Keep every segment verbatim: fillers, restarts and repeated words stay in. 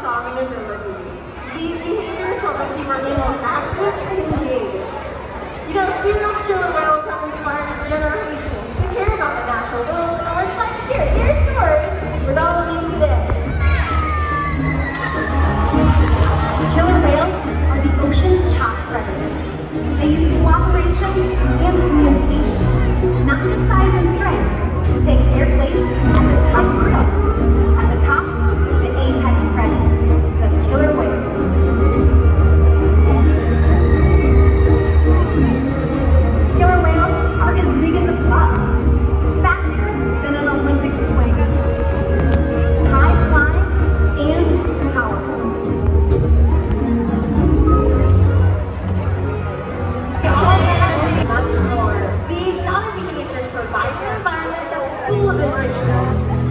solving abilities. These behaviors help us keep our animals active and engaged. You know, serial killer whales have inspired generations to care about the natural world, and we're excited to share their story with all of you today. Killer whales are the ocean's top predator. They use cooperation and communication, not just size and strength, to take their place at the top group, at the top, the apex predator, the killer whale. Killer whales are as big as a bus, faster than an Olympic swing, high flying and powerful. Much more. These and other behaviors provide an environment that's full of enrichment.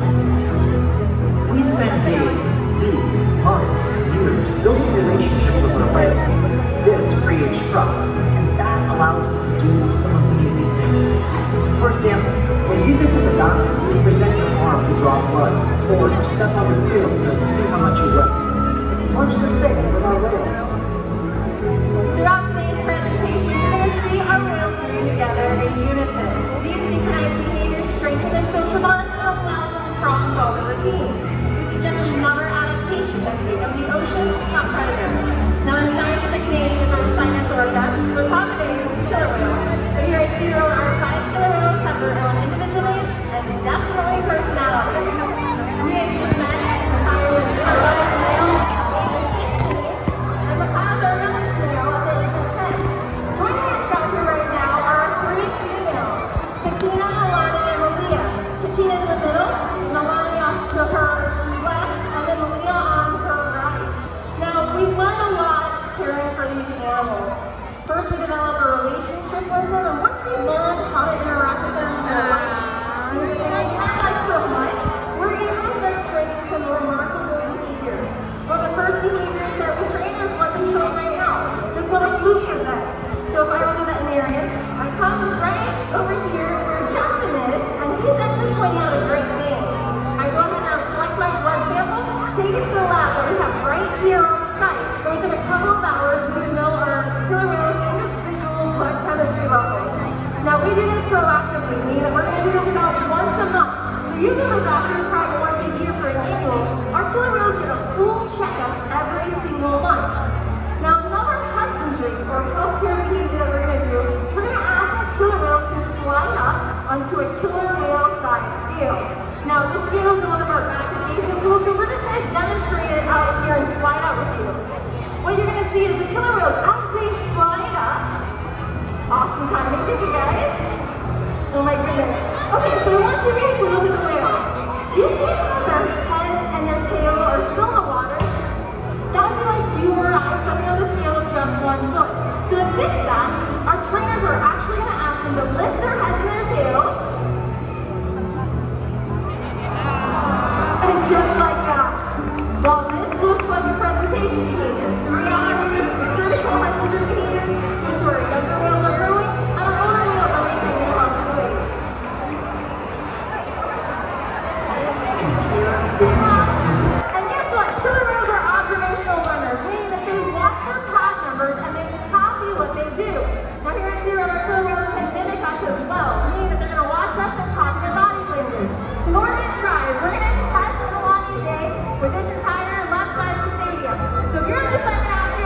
We spend days, weeks, months, and years building relationships with our whales. This creates trust, and that allows us to do some amazing things. For example, when you visit the doctor, you present your arm to draw blood, or you step on the scale to see how much you weigh. It's much the same with our whales. Throughout today's presentation, you're going to see our whales move together in unison. These synchronized behaviors strengthen their social bonds and allow them to problem solve as a team. This is just another adaptation technique of the ocean's top predator. Now, in scientific name is our Sinosauria, we're accommodating killer whale. But here at SeaWorld, our five killer whales have their own individual names and definitely personalities. We have just met the fire with the sunrise whale, and the piles are another snail at the age of ten. Joining us out here right now are our three females, Katina, Milani, and Malia. Katina in the middle, Milani off to her left, and then Malia on her right. Now, we've learned a lot caring for these animals. First, we develop a relationship with them, and once we learn how to interact with them in their lives, and we like so much, we're going to start training some remarkable behaviors. One of the first behaviors that we train is what they're showing right now. This is what a fluke present. So if I was a veterinarian, I come right over here where Justin is, and he's actually pointing out a great thing. I go ahead and collect my blood sample, take it to the lab that we have right here on site. And within a couple of hours, we would know our killer whale's individual blood chemistry levels. Now we do this proactively, meaning that we're going to do this about once a month. So you go to the doctor probably once a year for an annual. Our killer whales get a full checkup every single month. Now another husbandry or healthcare behavior that we're going to do is we're going to ask our killer whales to slide up onto a killer whale size scale. Now this scale is one of our back adjacent pools, so we're just going to demonstrate it out here and slide out with you. What you're going to see is the killer whales as they slide up. Awesome timing, thank you guys. Oh my goodness. Okay, so I want you guys to look at the whales. Do you see how their head and their tail are still in the water? That would be like you or I stepping on the scale with just one foot. So to fix that, our trainers are actually going to ask them to lift their heads and their tails. And just like that. While this looks like a presentation behavior, the reality is it's a critical husbandry behavior to ensure our younger whales are growing and our older whales are maintaining healthy weight. This is just easy. And guess what? Killer whales are observational learners, meaning that they watch their past members and they copy what they do. Now here at SeaWorld, our killer whales can mimic us as well, meaning that they're going to watch us and copy their body language. So what we're going to try is we're going to test Milani today with this entire left side of the stadium. So if you're on this side, I'm going to ask you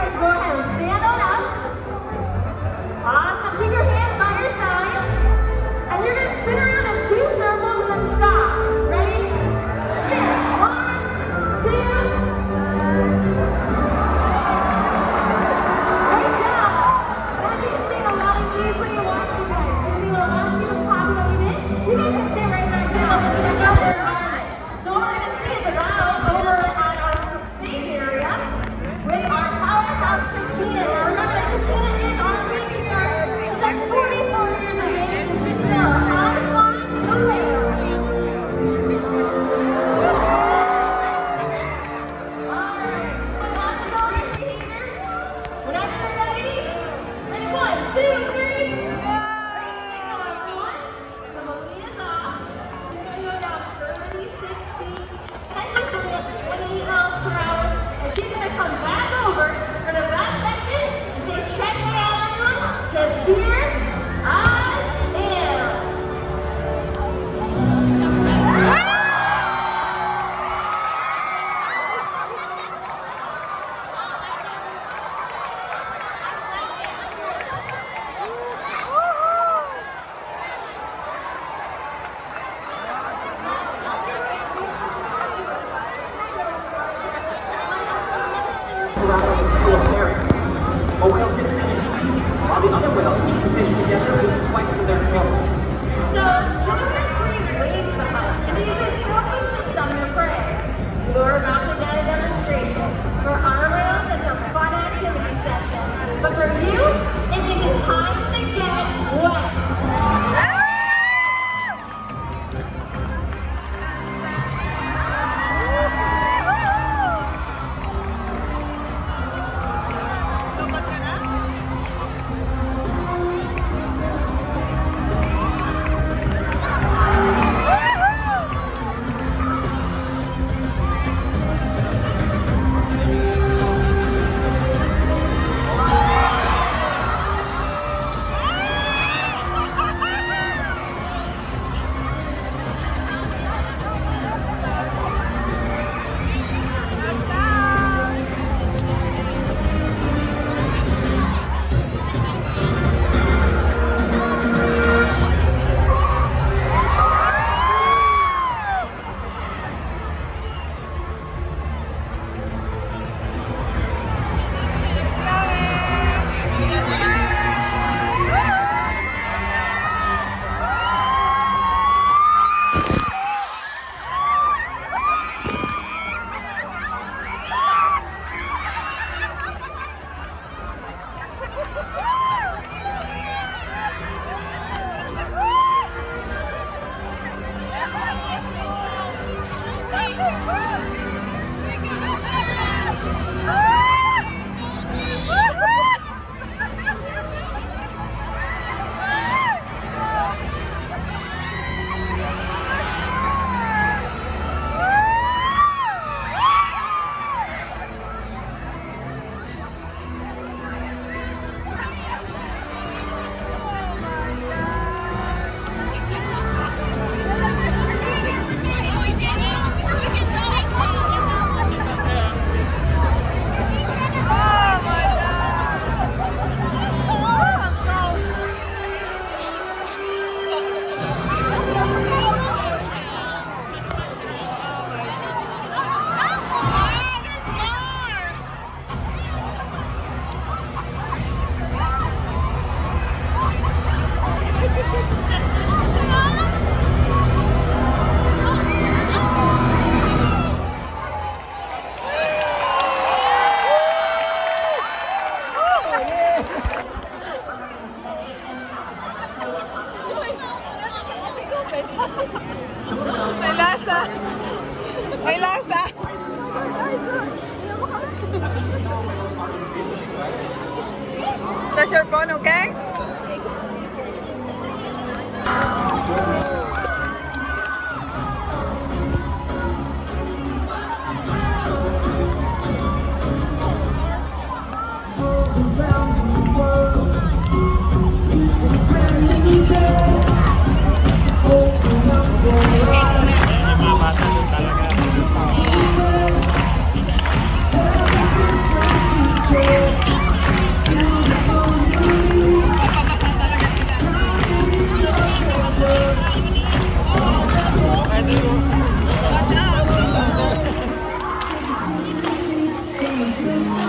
Collateral was full of herring. A whale dips in and eats, while the other whales eat the fish together with swipes of their tails. So, killer whale tree waves the hunt and they use its trophy to stun their prey. You're about to get a demonstration. For our whales, it's a fun activity session. But for you, it means it's time to get wet. May lasa! May lasa! That's your phone, okay? Thank you.